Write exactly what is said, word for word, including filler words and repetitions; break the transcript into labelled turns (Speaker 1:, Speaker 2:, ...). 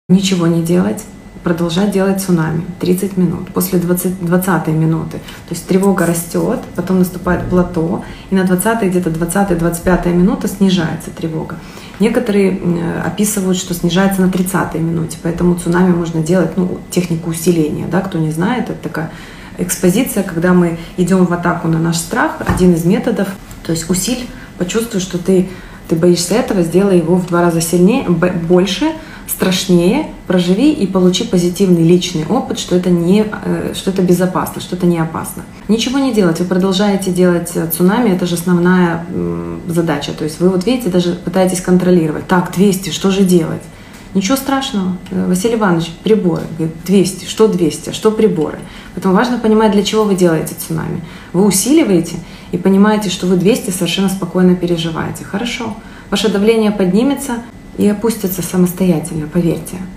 Speaker 1: Ничего не делать, продолжать делать цунами тридцать минут. После двадцатой минуты, то есть тревога растет, потом наступает плато, и на двадцатой, где-то двадцатой-двадцать пятой минута снижается тревога. Некоторые описывают, что снижается на тридцатой минуте, поэтому цунами можно делать, ну, технику усиления, да, кто не знает, это такая экспозиция, когда мы идем в атаку на наш страх, один из методов, то есть усиль, почувствуй, что ты, ты боишься этого, сделай его в два раза сильнее, больше, страшнее, проживи и получи позитивный личный опыт, что это, не, что это безопасно, что это не опасно. Ничего не делать, вы продолжаете делать цунами, это же основная задача. То есть вы вот видите, даже пытаетесь контролировать. Так, двести, что же делать? Ничего страшного. Василий Иванович, приборы. Говорит, двести, что двести, что приборы? Поэтому важно понимать, для чего вы делаете цунами. Вы усиливаете и понимаете, что вы двести совершенно спокойно переживаете. Хорошо. Ваше давление поднимется и опустится самостоятельно, поверьте.